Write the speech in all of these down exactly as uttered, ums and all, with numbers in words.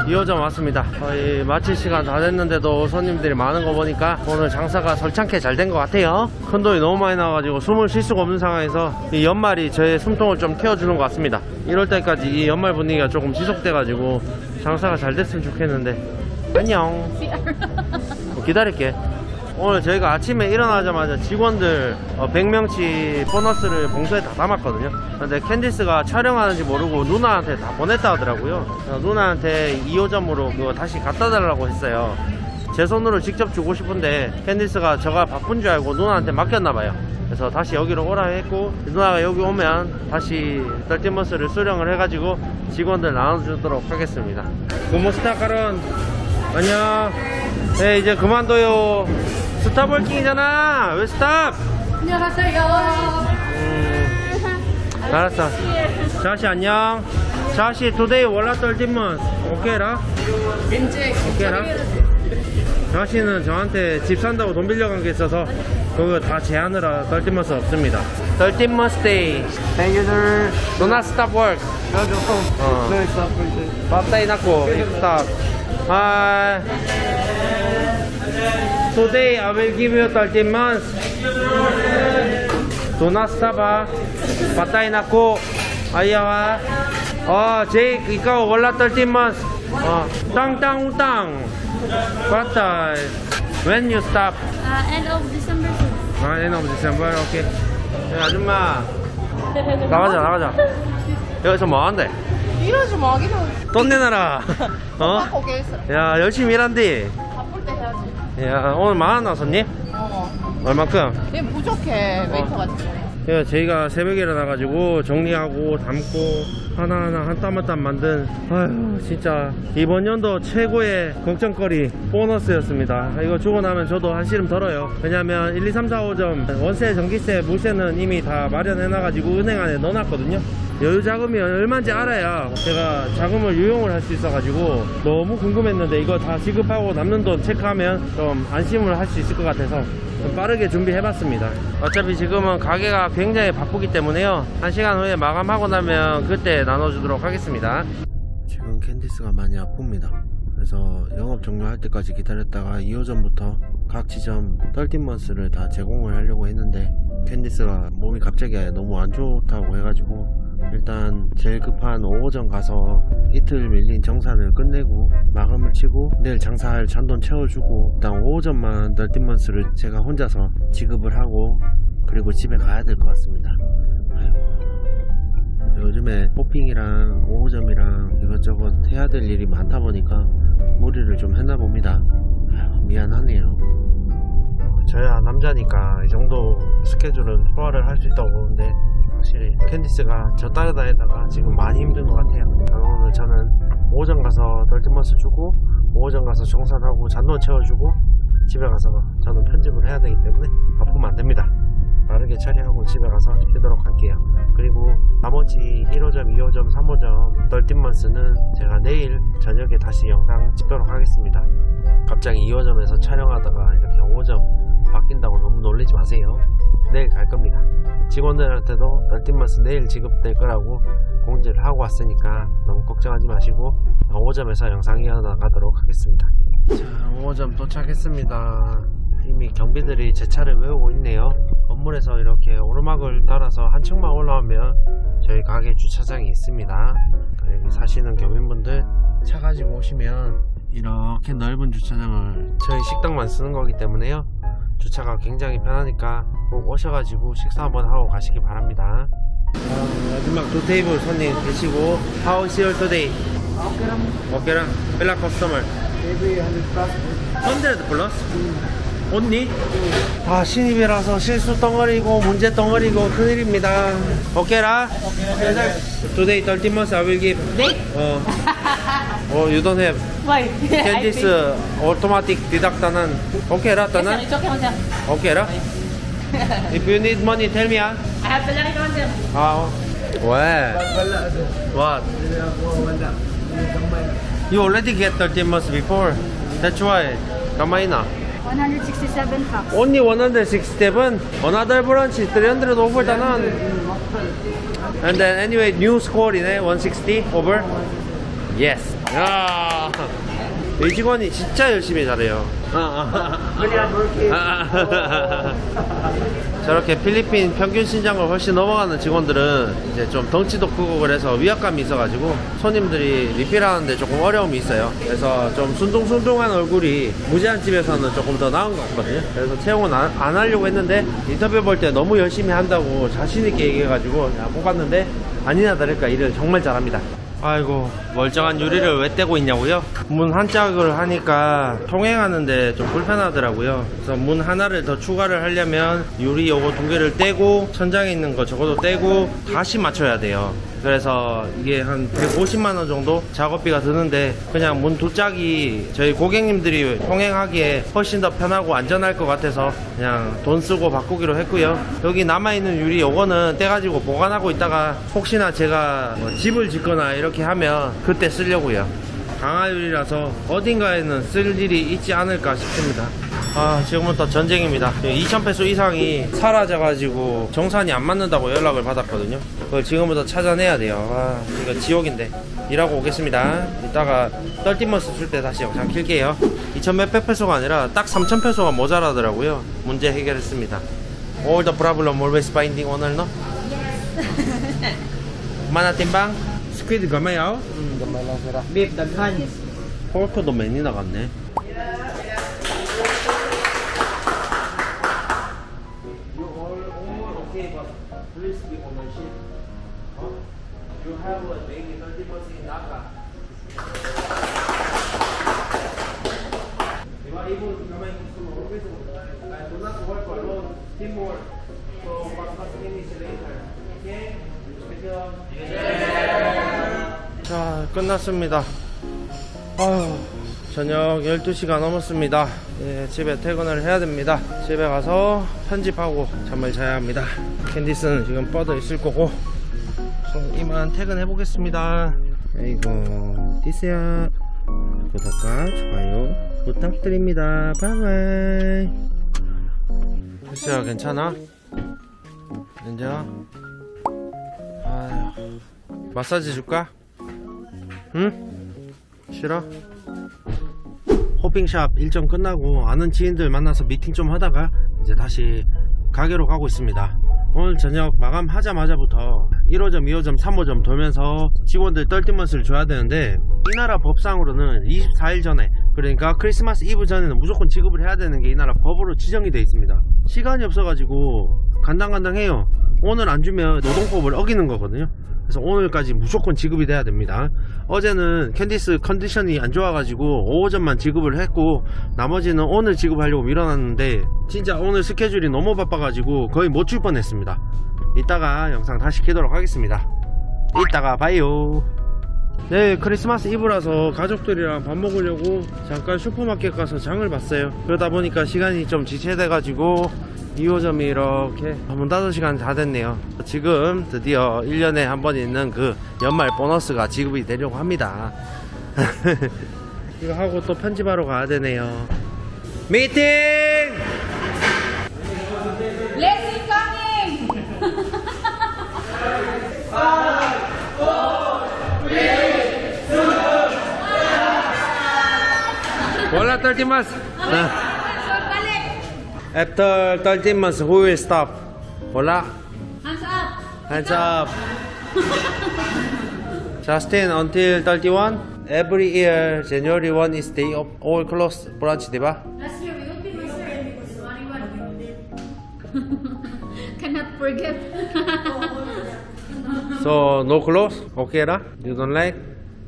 이 호점 왔습니다. 거의 마칠 시간 다 됐는데도 손님들이 많은 거 보니까 오늘 장사가 설창게 잘 된 것 같아요. 큰 돈이 너무 많이 나와가지고 숨을 쉴 수가 없는 상황에서 이 연말이 저의 숨통을 좀 틔워주는 것 같습니다. 일월 달까지 이 연말 분위기가 조금 지속돼가지고 장사가 잘 됐으면 좋겠는데. 안녕. 기다릴게. 오늘 저희가 아침에 일어나자마자 직원들 백 명치 보너스를 봉투에 다 담았거든요. 근데 캔디스가 촬영하는지 모르고 누나한테 다 보냈다 하더라고요. 누나한테 이 호점으로 그거 다시 갖다 달라고 했어요. 제 손으로 직접 주고 싶은데 캔디스가 저가 바쁜 줄 알고 누나한테 맡겼나봐요. 그래서 다시 여기로 오라 했고, 누나가 여기 오면 다시 떨티머스를 수령을 해가지고 직원들 나눠주도록 하겠습니다. 고모스타 카론 안녕. 네, 이제 그만둬요. 스탑 월킹이잖아. 왜 스탑? 안녕하세요. 음, 알았어. 자시 안녕. 자시 today 월라 떨티먼 오케이라? 오케이라? 자시는 저한테 집 산다고 돈 빌려간 게 있어서 그거 다 제하느라 떨티먼스 없습니다. 떨티먼스 데이. 땡큐들. Do not stop work. 어. 밥다이 낳고 스탑. Hi. Today I will give you thirteen months. Do not stop. Patay na ko. Ayaw. Oh, Jake, ikaw wala thirteen months. Oh, tang tang utang. Patay. When you stop? Uh, end of December. Ah, end of December. Okay. 야, 아줌마. 나가자, 나가자. 여기서 뭐 한대? 이러지 마, 이러. 돈 내놔라. 어? 거기에 있어. 야, 열심히 일한디. 바쁠 때 해야지. 야, 오늘 많았나 손님? 어. 얼만큼? 얘 부족해, 웨이터가 지금. 예, 저희가 새벽에 일어나가지고 정리하고 담고 하나하나 한 땀 한 땀 만든, 아휴 진짜 이번 연도 최고의 걱정거리 보너스였습니다. 이거 주고 나면 저도 한시름 덜어요. 왜냐면 일, 이, 삼, 사, 오점 원세, 전기세, 물세는 이미 다 마련해놔가지고 은행 안에 넣어놨거든요. 여유 자금이 얼마인지 알아야 제가 자금을 유용을 할 수 있어가지고 너무 궁금했는데, 이거 다 지급하고 남는 돈 체크하면 좀 안심을 할 수 있을 것 같아서 좀 빠르게 준비해봤습니다. 어차피 지금은 가게가 굉장히 바쁘기 때문에요, 한 시간 후에 마감하고 나면 그때 나눠주도록 하겠습니다. 지금 캔디스가 많이 아픕니다. 그래서 영업 종료할 때까지 기다렸다가 이 호점부터 각 지점 떨티먼스를 다 제공을 하려고 했는데, 캔디스가 몸이 갑자기 너무 안 좋다고 해가지고 일단 제일 급한 오 호점 가서 이틀 밀린 정산을 끝내고 마감을 치고 내일 장사할 잔돈 채워주고 일단 오 호점만 떨티먼스를 제가 혼자서 지급을 하고 그리고 집에 가야 될 것 같습니다. 아이고, 요즘에 쇼핑이랑 오 호점이랑 이것저것 해야 될 일이 많다 보니까 무리를 좀 했나 봅니다. 아이고, 미안하네요. 저야 남자니까 이 정도 스케줄은 소화를 할 수 있다고 보는데, 확실히 캔디스가 저 따라다니다가 지금 많이 힘든 것 같아요. 오늘 저는 오 호점 가서 떨티먼스 주고 오 호점 가서 정산하고 잔돈 채워주고 집에 가서 저는 편집을 해야 되기 때문에 아프면 안 됩니다. 빠르게 처리하고 집에 가서 쉬도록 할게요. 그리고 나머지 일 호점, 이 호점, 삼 호점 떨티먼스는 제가 내일 저녁에 다시 영상 찍도록 하겠습니다. 갑자기 이 호점에서 촬영하다가 이렇게 오 호점 바뀐다고 너무 놀리지 마세요. 내일 갈 겁니다. 직원들한테도 떨티먼스 내일 지급될 거라고 공지를 하고 왔으니까 너무 걱정하지 마시고 오 호점에서 영상 이어나가도록 하겠습니다. 자, 오 호점 도착했습니다. 이미 경비들이 제 차를 외우고 있네요. 건물에서 이렇게 오르막을 따라서 한 층만 올라오면 저희 가게 주차장이 있습니다. 여기 사시는 교민분들 차 가지고 오시면 이렇게 넓은 주차장을 저희 식당만 쓰는 거기 때문에요, 주차가 굉장히 편하니까 꼭 오셔가지고 식사 한번 하고 가시기 바랍니다. 아, 마지막 두 테이블 손님 계시고, How is your today? 오케이랑 벨라 커스터머 hundred 플러스? 언니? 다 신입이라서 실수 덩어리고 문제 덩어리고 큰일입니다. 오케이라? Today thirty months I will give. 네? 어. 어, you don't have. Why? Can this uh, automatic deduct tanan? 오케이라 tanan? It's okay, sir. 오케이라? If you need money, tell me. Ah. I have the line, sir. 아, 왜? What? You already get thirty months before. That's why. Kamay na. one hundred sixty-seven bucks. Only one hundred sixty-seven. Another branch is three hundred over tanan. And then anyway, new score in one sixty over. Yes. 야, 이 직원이 진짜 열심히 잘해요. 저렇게 필리핀 평균 신장을 훨씬 넘어가는 직원들은 이제 좀 덩치도 크고 그래서 위압감이 있어가지고 손님들이 리필하는데 조금 어려움이 있어요. 그래서 좀 순둥순둥한 얼굴이 무제한 집에서는 조금 더 나은 것 같거든요. 그래서 채용은 안, 안 하려고 했는데 인터뷰 볼 때 너무 열심히 한다고 자신있게 얘기해가지고 뽑았는데 아니나 다를까 일을 정말 잘합니다. 아이고, 멀쩡한 유리를 왜 떼고 있냐고요? 문 한 짝을 하니까 통행하는데 좀 불편하더라고요. 그래서 문 하나를 더 추가를 하려면 유리 요거 두 개를 떼고 천장에 있는 거 저것도 떼고 다시 맞춰야 돼요. 그래서 이게 한 백오십만 원 정도 작업비가 드는데 그냥 문 두 짝이 저희 고객님들이 통행하기에 훨씬 더 편하고 안전할 것 같아서 그냥 돈 쓰고 바꾸기로 했고요. 여기 남아있는 유리 요거는 떼가지고 보관하고 있다가 혹시나 제가 뭐 집을 짓거나 이렇게 하면 그때 쓰려고요. 강화유리라서 어딘가에는 쓸 일이 있지 않을까 싶습니다. 아, 지금부터 전쟁입니다. 이천 페소 이상이 사라져가지고 정산이 안 맞는다고 연락을 받았거든요. 그걸 지금부터 찾아내야 돼요. 아, 이거 지옥인데. 일하고 오겠습니다. 이따가 떨티머스 줄 때 다시 영상 킬게요. 이천 몇백 페소가 아니라 딱 삼천 페소가 모자라더라고요. 문제 해결했습니다. All the problem always finding owner, no? Mana timbang? Squid gamay out? Hmm, gamay lang sir. Beef, daghan. 폴크도 많이 나갔네. Please be on my ship. Huh? You have a baby thirty percent in Dhaka. You are able to come and to work. I do not work alone. Teamwork. So what finish later. Okay? 자, 끝났습니다. 아휴, 저녁 열두 시가 넘었습니다. 예, 집에 퇴근을 해야 됩니다. 집에 가서 편집하고 잠을 자야 합니다. 캔디스는 지금 뻗어 있을 거고 이만 퇴근해 보겠습니다. 아이고, 디스야 구독과 좋아요 부탁드립니다. 바이바이. 디스야 괜찮아? 괜찮아? 아휴, 마사지 줄까? 응? 싫어? 호핑샵 일정 끝나고 아는 지인들 만나서 미팅 좀 하다가 이제 다시 가게로 가고 있습니다. 오늘 저녁 마감하자마자부터 일 호점, 이 호점, 삼 호점 돌면서 직원들 떨티먼스를 줘야 되는데 이 나라 법상으로는 이십사 일 전에, 그러니까 크리스마스 이브 전에는 무조건 지급을 해야 되는 게 이 나라 법으로 지정이 되어 있습니다. 시간이 없어가지고 간당간당해요. 오늘 안 주면 노동법을 어기는 거거든요. 그래서 오늘까지 무조건 지급이 돼야 됩니다. 어제는 캔디스 컨디션이 안 좋아가지고 오 호점만 지급을 했고 나머지는 오늘 지급하려고 밀어놨는데 진짜 오늘 스케줄이 너무 바빠가지고 거의 못 줄 뻔했습니다. 이따가 영상 다시 켜도록 하겠습니다. 이따가 봐요. 네, 크리스마스 이브라서 가족들이랑 밥 먹으려고 잠깐 슈퍼마켓 가서 장을 봤어요. 그러다 보니까 시간이 좀 지체돼가지고 이 호점이 이렇게 문 닫을 시간이 다 됐네요. 지금 드디어 일 년에 한 번 있는 그 연말 보너스가 지급이 되려고 합니다. 이거 하고 또 편집하러 가야 되네요. 미팅! Let's coming! Wala thirty months. After thirty months, who will stop? Wala. Hands up! Hands up. Justin, until thirty-one, every year January first is day of all closed branch, diba? Last year we opened my store because twenty-one. Cannot forget. So no close? Okay ra? You don't like?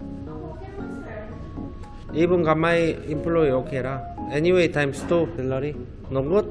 Even got my employee okay ra? Anyway, times two salary. No good?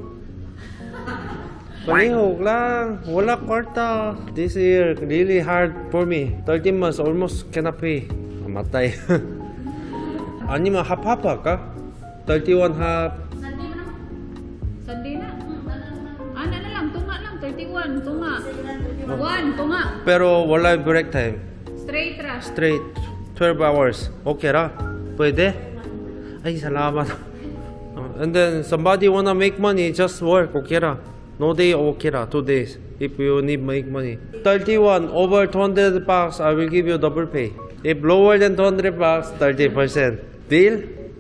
Palihog lang. Wala kwarta. This year really hard for me. thirteen months almost cannot pay. Matay. 아니면 half-half 할까? thirty-one half. Sunday na naman. Sunday na. Ah, na na lang. Tunga lang. thirty-one. Tunga. one. Tunga. Pero wala break time. Straight ra. Straight twelve hours. Okay ra? Pwede? Ay, salamat. And then somebody wanna make money, just work. Okay ra? No day okay ra? Two days. If you need make money. thirty-one over two hundred bucks, I will give you double pay. If lower than two hundred bucks, thirty percent. Deal?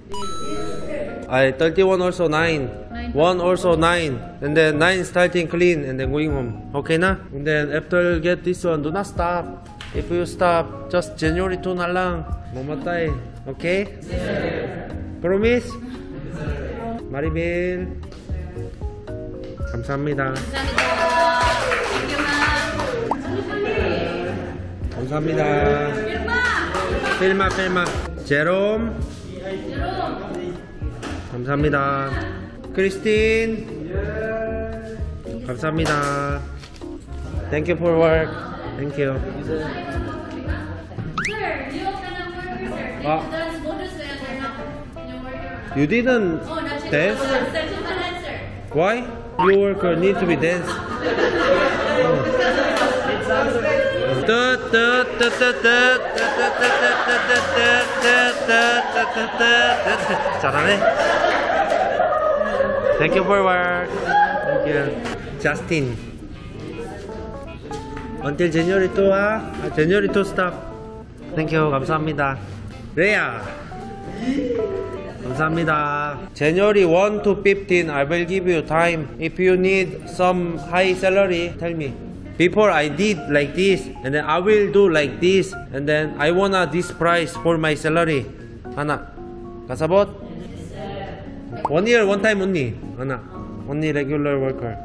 I thirty-one also nine. one also nine. And then nine starting clean and then going home. Okay na? And then after get this one, do not stop. If you stop, just January two na lang. Mamatay. Okay? Promise? Maribel. 감사합니다. 감사합니다. 필마 필마. 제롬. 감사합니다. 크리스틴. 감사합니다. Thank you for work. Thank you. 아, you didn't dance? Why? Your worker need to be dance. 잘하네. Thank you for work. Thank you. Justin. Until January two, ah? January two stop. Thank you. 감사합니다. 레아. 감사합니다. January one to fifteen, I will give you time. If you need some high salary, tell me. Before I did like this, and then I will do like this, and then I wanna this price for my salary. 하나. kasabot? One year, one time only. Ana. Only regular worker.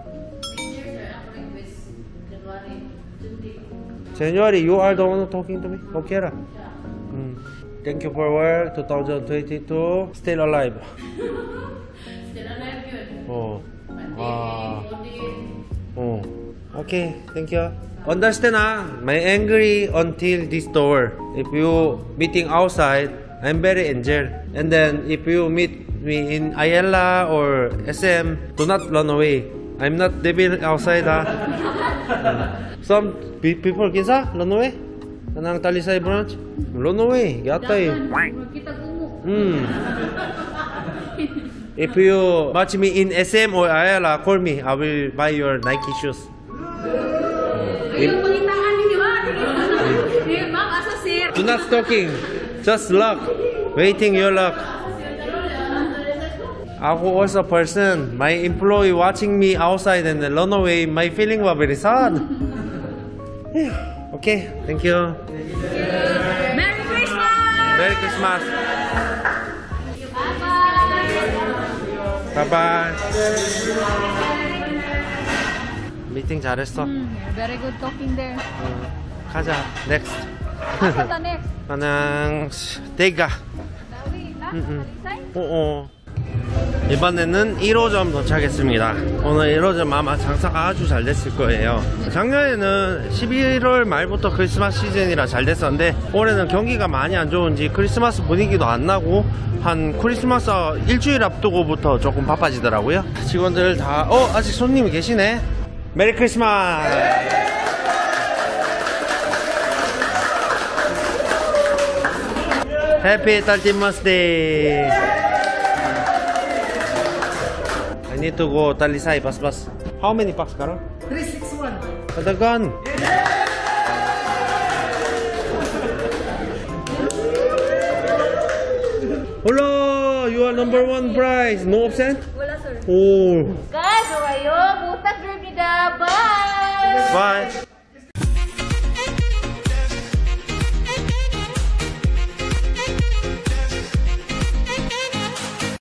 January, you are the one talking to me? Okay ra. Mm. Thank you for work. twenty twenty-two. Still alive. Still alive yun. Oh. Ah. Oh. Okay. Thank you. Understand ah? My angry until this door. If you meeting outside, I'm very angry. And then if you meet me in Ayala or S M, do not run away. I'm not devil outside ah. Some people kinsa run away. Kanang Talisay branch, run away. Gatay. Kita gumo. Hmm. If you match me in S M or Ayala, call me. I will buy your Nike shoes. Ayaw pangitaan ninyo ha. Ma'am, asa sir. Do not stalking. Just luck. Waiting your luck. Ako also person. My employee watching me outside and run away. My feeling was very sad. Okay, thank you. Merry Christmas! Merry Christmas. Bye-bye! Bye-bye. Meeting 잘했어. Mm, very good talking there. 어, 가자. Next. Asa the next? 가능 대가. Dawi, last, 음, Talisay? 어, 어. 이번에는 일 호점 도착했습니다. 오늘 일 호점 아마 장사가 아주 잘 됐을 거예요. 작년에는 십일월 말부터 크리스마스 시즌이라 잘 됐었는데 올해는 경기가 많이 안 좋은지 크리스마스 분위기도 안 나고 한 크리스마스 일주일 앞두고부터 조금 바빠지더라고요. 직원들 다 어? 아직 손님이 계시네. 메리 크리스마스. 해피 thirty-first. I need to go Talisay, bus bus. How many packs karon? three six one. Kadagan. Hello, you are number one prize. No absent? Wala sir. Oh. Guys, kayo, butas rin nila. Bye! Bye.